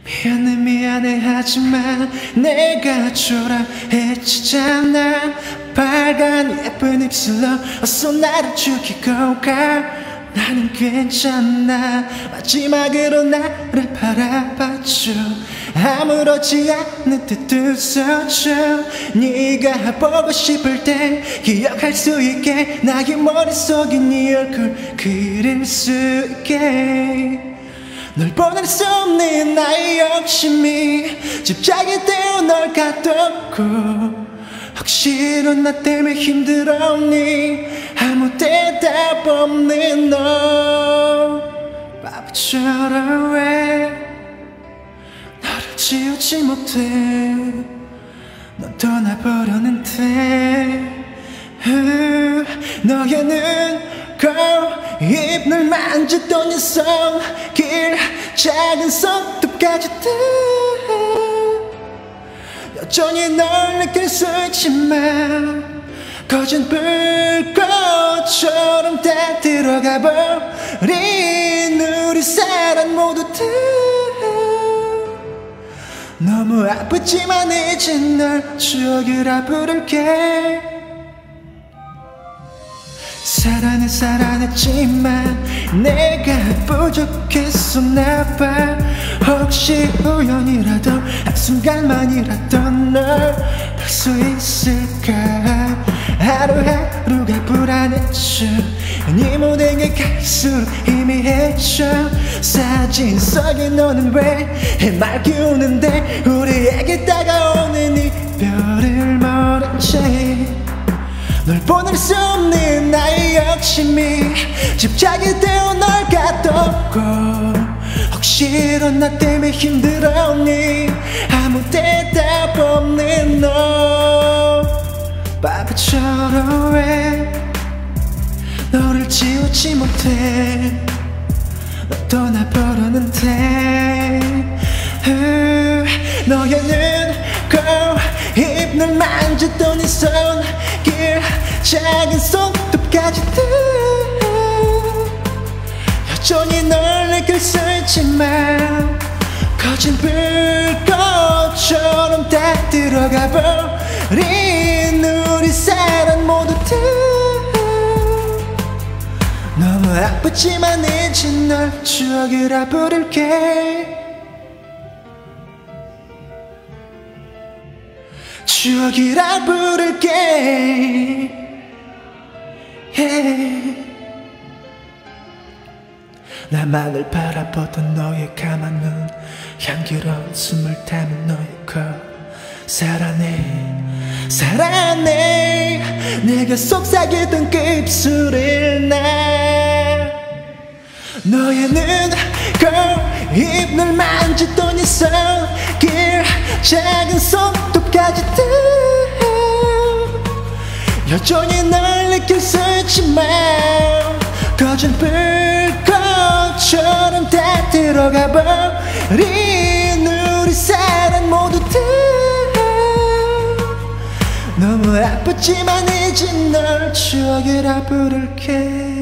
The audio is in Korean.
미안해 미안해 하지만 내가 초라해지잖아. 빨간 예쁜 입술로 어서 나를 죽이고 가. 나는 괜찮아. 마지막으로 나를 바라봐줘. 아무렇지 않은 듯 웃어줘. 네가 보고 싶을 때 기억할 수 있게 나의 머릿속에 네 얼굴 그릴 수 있게. 널 보낼 수 없는 나의 욕심이 집착이 되어 널 가뒀고. 혹시 너 나 때문에 힘들었니? 아무 대답 없는 너 바보처럼 왜 너를 지우지 못해. 넌 떠나버렸는데 너의 눈, 입을 만지던 이 손길 작은 손톱까지도 여전히 널 느낄 수 있지만 거진 불꽃처럼 다 들어가 버린 우리 사랑 모두 다 너무 아프지만 이제 널 추억이라 부를게. 사랑했지만 내가 부족했었나봐. 혹시 우연이라도 한순간만이라도 널 볼 수 있을까. 하루하루가 불안해져. 네 모든 게 갈수록 희미해져. 사진 속에 너는 왜 해맑게 우는데 우리에게 다가오는 이별을 모른 채 널 보낼 수 없는 나의 욕심이 집착이 되어 널 가뒀고. 혹시 너 나 때문에 힘들었니? 아무 대답 없는 너 바보처럼 왜 너를 지우지 못해. 너 떠나버렸는데 너의 눈, 입을 만지던 이 손길 작은 손톱까지도 여전히 널 느낄 수 있지만 거진 불꽃처럼 다 들어가 버린 우리 사랑 모두 다 너무 아프지만 이제 널 추억이라 부를게. 추억이라 부를게. 나만을 바라보던 너의 까만 눈, 향기로운 숨을 담은 너의 코. 사랑해 내가 속삭이던 그 입술을 나. 너의 눈, 입을 만지던 이 손길 작은 손톱까지도 여전히 널 느낄 수 있지만 거진 불꽃처럼 다 들어가 버린 우리 사랑 모두 다 너무 아프지만 이제 널 추억이라 부를게.